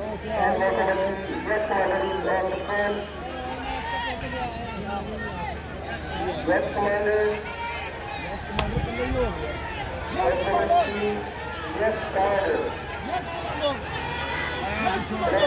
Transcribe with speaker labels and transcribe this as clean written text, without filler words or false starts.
Speaker 1: And yes, commander is on the front. Yes, commander. Yes, commander. Yes, commander.
Speaker 2: Yes, commander. Yes,
Speaker 1: commander.